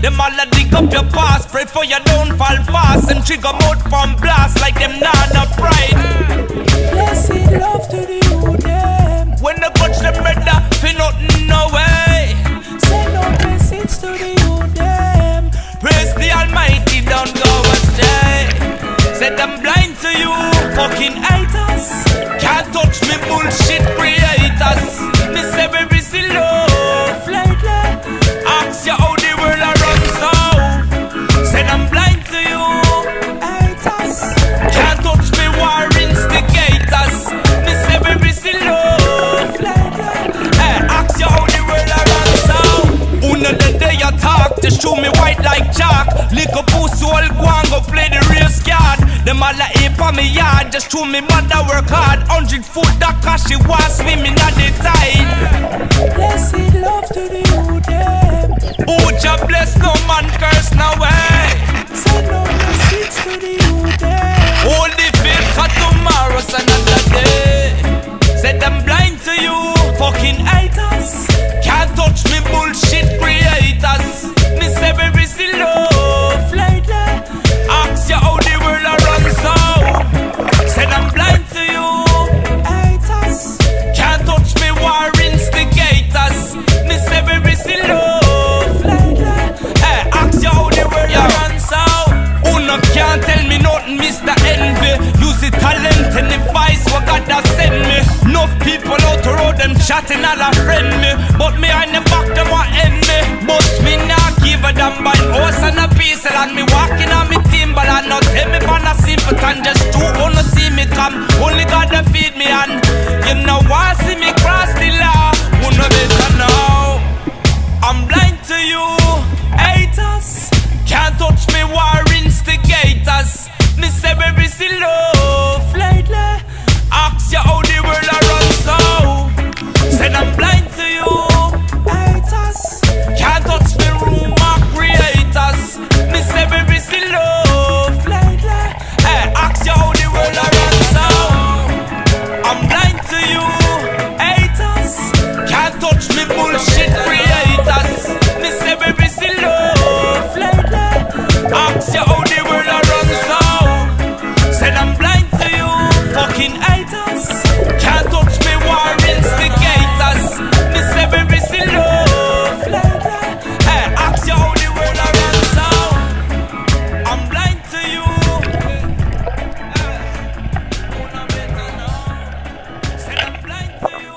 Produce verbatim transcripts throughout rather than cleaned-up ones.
Them all a dig up your past, pray for you don't fall fast, and trigger mouth from blast like them nana pride. Blessed love to the youth them. When they touch them brother, feel nothing no way. Send no message to the youth them. Praise the Almighty, don't go astray. Said I'm blind to you, fucking haters. Can't touch me bullshit creators. Me say very slow, Lately, ask you how the world a run so. Said I'm blind to you, haters. can't touch me war instigators. Me say very slow, Lately, hey, ask you how the world a run so. Una the day you talk, they show me white like chalk. Lick a pussy all go and go play the real card. Them all a ape on me yard, just show me mother work hard. Hundred foot that cause she was swimming at the tide. blessed love to the youth them. Oh, Jah bless, no man curse no way. Send no message to the youth them. Hold the faith for tomorrow's another day. Said I'm blind to you, fucking haters. Can't touch me bullshit creators. Me say very slow, Lately, ask you how the world a run so. Said I'm blind to you, haters. can't touch me war instigators. Me say very slow, Lately, hey, ask you how the world a run so. Uno can't tell me nothing, Mister Envy. Use the talent and the vice what God has sent me. Enough people out the road, them chatting all a friend me. But me on the back, them want end me. But me not give a damn by horse and a piece. And me walking on me timber and not tell me for a simple time. Just two wanna see me come, only God to feed me. And you know why see me cross the law. Wanna better now. I'm blind to you, haters. Can't touch me war instigators. Me say very slow, Lately, ask you how the world a run so. Said I'm blind to you, haters. can't touch me rumor creators. Me say very slow, Lately, hey, ask you how the world a run so. I'm blind to you, haters. Can't touch me bullshit creators. Me say very slow, Lately, ask you how the world a run so. Said I'm blind to you, fucking haters. Can't touch me war instigators. Me say very slow, Lately, hey, ask you how the world a run so. I'm blind to you, hey, wanna better know. Said I'm blind to you.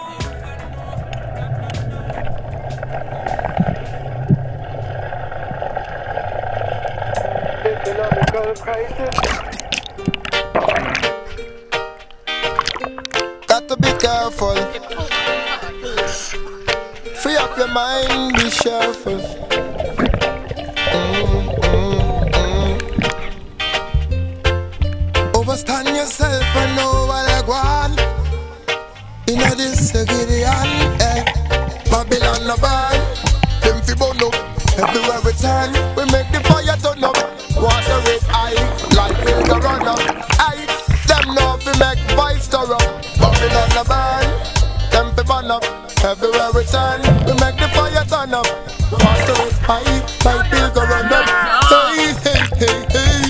Economical crisis. Got to be careful. Free up your mind, be cheerful. Mm, mm, mm. Overstand yourself and know what I want. In a this Gideon, eh. Babylon no burn. Them fi burn up everywhere we turn. We make the fire turn up. Water it high, like will go run up. Aye, them know fi make voice stir up. Babylon no burn, them fi burn up. Everywhere we turn, we make the fire turn up. Water it high, like will go run up. Hey, hey, hey, hey.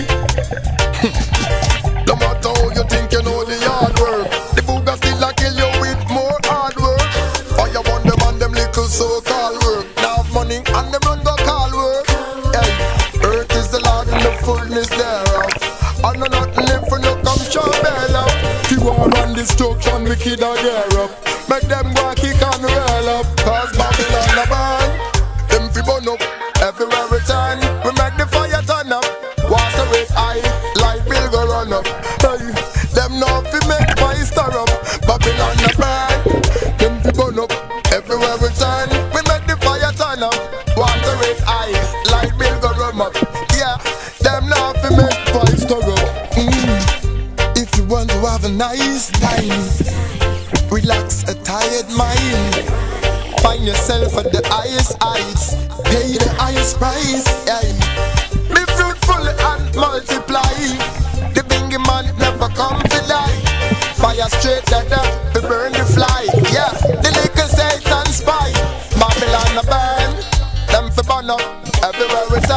No matter how you think you know the hard work, the booger still a kill you with more hard work. Fire on them and them little so-called work. Now have money and them run go call work. Hey, earth is the Lord and the fullness thereof. And no nothing if we no come show bail up. If war and destruction, wicked a gear up. Make them go kick and rail up. Cause Babylon a burn, them fi burn up. Everywhere we turn, we make the fire turn up. Water it high, light will go run up. Hey, them know fi make fire stir up. Babylon a burn, them fi burn up. Everywhere we turn, we make the fire turn up. Water it high, light will go run up. Yeah, them know fi make fire stir up. Mm. If you want to have a nice time, relax a tired mind. Find yourself at the highest heights. Pay the highest price. Hey. Be fruitful and multiply. The bingy man never come to die. Fire straight that up, we burn the fly. Yeah, the little Satan spy. Babylon a burn, them for burn up. Everywhere we turn.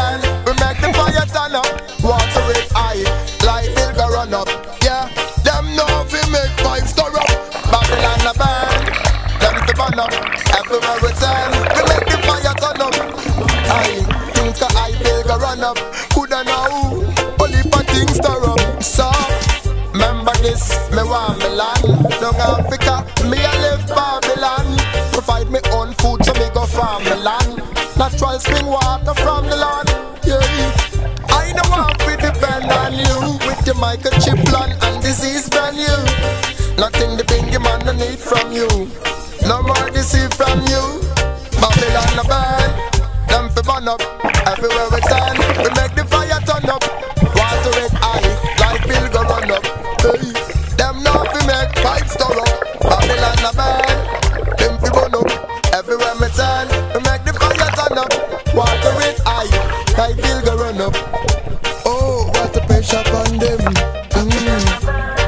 burn up. Coulda know, only for things to rub. So, remember this, me want me land. Down Africa, me a live Babylon. Provide me own food so me go farm the land. Natural spring water from the land. Yeah, I don't want to depend on you with your microchip plan and disease venue. Nothing the thing your man don't need from you. No more deceive from you. Babylon a burn, them fi burn up. Everywhere we stand, we make the fire turn up. Water it high, light bill go run up. Hey, them now fi make pipes stir up. Babylon a burn, them fi burn up. Everywhere we stand, we make the fire turn up. Water it high, light bill go run up. Oh, what the pressure on them. Mm.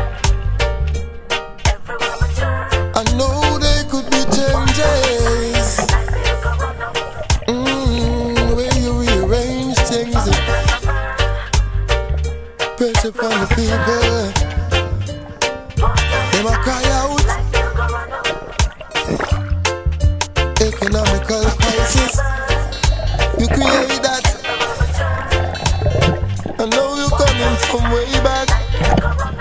I know they could be changes. Mm, where you rearrange things. Pressure upon the people. They might cry out. Economical crisis. You create that. I know you're coming from way back.